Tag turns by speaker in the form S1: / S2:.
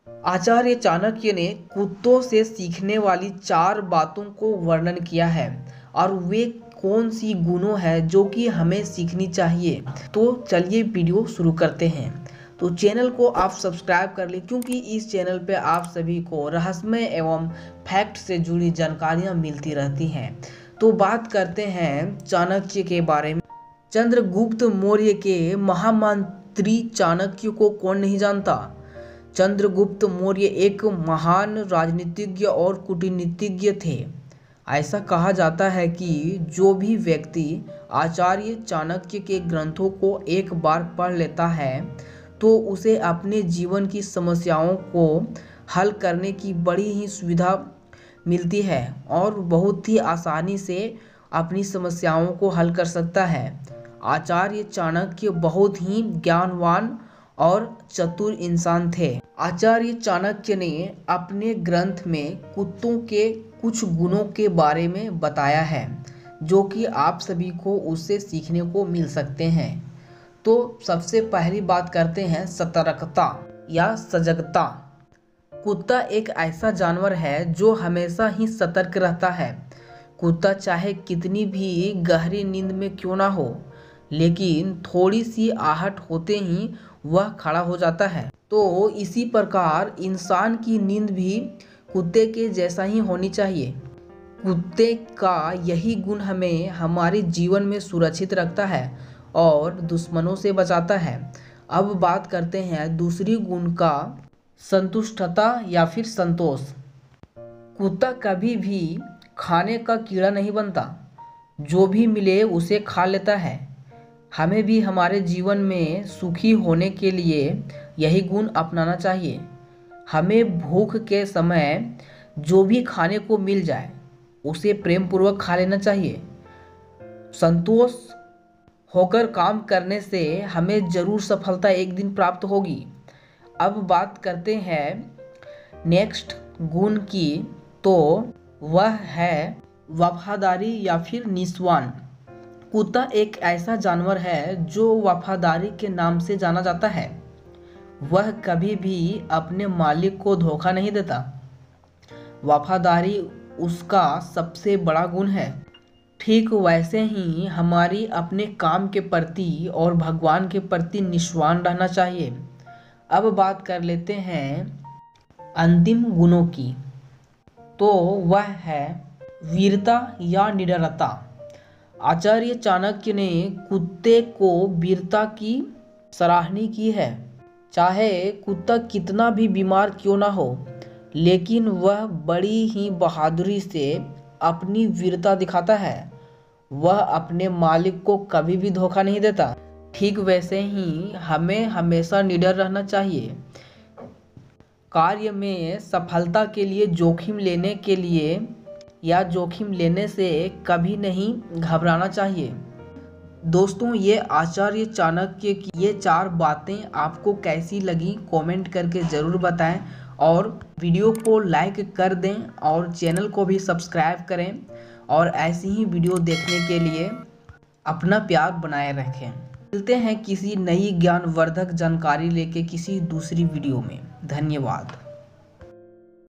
S1: आचार्य चाणक्य ने कुत्तों से सीखने वाली 4 बातों को वर्णन किया है और वे कौन सी गुणों है जो कि हमें सीखनी चाहिए। तो चलिए वीडियो शुरू करते हैं। तो चैनल को आप सब्सक्राइब कर लें क्योंकि इस चैनल पे आप सभी को रहस्यमय एवं फैक्ट से जुड़ी जानकारियां मिलती रहती हैं। तो बात करते हैं चाणक्य के बारे में। चंद्रगुप्त मौर्य के महामंत्री चाणक्य को कौन नहीं जानता। चंद्रगुप्त मौर्य एक महान राजनीतिज्ञ और कूटनीतिज्ञ थे। ऐसा कहा जाता है कि जो भी व्यक्ति आचार्य चाणक्य के ग्रंथों को एक बार पढ़ लेता है तो उसे अपने जीवन की समस्याओं को हल करने की बड़ी ही सुविधा मिलती है और बहुत ही आसानी से अपनी समस्याओं को हल कर सकता है। आचार्य चाणक्य बहुत ही ज्ञानवान और चतुर इंसान थे। आचार्य चाणक्य ने अपने ग्रंथ में कुत्तों के कुछ गुणों के बारे में बताया है जो कि आप सभी को उससे सीखने को मिल सकते हैं। तो सबसे पहली बात करते हैं सतर्कता या सजगता। कुत्ता एक ऐसा जानवर है जो हमेशा ही सतर्क रहता है। कुत्ता चाहे कितनी भी गहरी नींद में क्यों ना हो, लेकिन थोड़ी सी आहट होते ही वह खड़ा हो जाता है। तो इसी प्रकार इंसान की नींद भी कुत्ते के जैसा ही होनी चाहिए। कुत्ते का यही गुण हमें हमारे जीवन में सुरक्षित रखता है और दुश्मनों से बचाता है। अब बात करते हैं दूसरी गुण का, संतुष्टता या फिर संतोष। कुत्ता कभी भी खाने का कीड़ा नहीं बनता, जो भी मिले उसे खा लेता है। हमें भी हमारे जीवन में सुखी होने के लिए यही गुण अपनाना चाहिए। हमें भूख के समय जो भी खाने को मिल जाए उसे प्रेम पूर्वक खा लेना चाहिए। संतोष होकर काम करने से हमें जरूर सफलता एक दिन प्राप्त होगी। अब बात करते हैं नेक्स्ट गुण की, तो वह है वफादारी या फिर निस्वार्थ। कुत्ता एक ऐसा जानवर है जो वफादारी के नाम से जाना जाता है। वह कभी भी अपने मालिक को धोखा नहीं देता। वफादारी उसका सबसे बड़ा गुण है। ठीक वैसे ही हमारी अपने काम के प्रति और भगवान के प्रति निस्वार्थ रहना चाहिए। अब बात कर लेते हैं अंतिम गुणों की, तो वह है वीरता या निडरता। आचार्य चाणक्य ने कुत्ते को वीरता की सराहना की है। चाहे कुत्ता कितना भी बीमार क्यों ना हो, लेकिन वह बड़ी ही बहादुरी से अपनी वीरता दिखाता है। वह अपने मालिक को कभी भी धोखा नहीं देता। ठीक वैसे ही हमें हमेशा निडर रहना चाहिए। कार्य में सफलता के लिए जोखिम लेने के लिए या जोखिम लेने से कभी नहीं घबराना चाहिए। दोस्तों, ये आचार्य चाणक्य की ये 4 बातें आपको कैसी लगी कमेंट करके ज़रूर बताएं और वीडियो को लाइक कर दें और चैनल को भी सब्सक्राइब करें और ऐसी ही वीडियो देखने के लिए अपना प्यार बनाए रखें। मिलते हैं किसी नई ज्ञानवर्धक जानकारी लेके किसी दूसरी वीडियो में। धन्यवाद।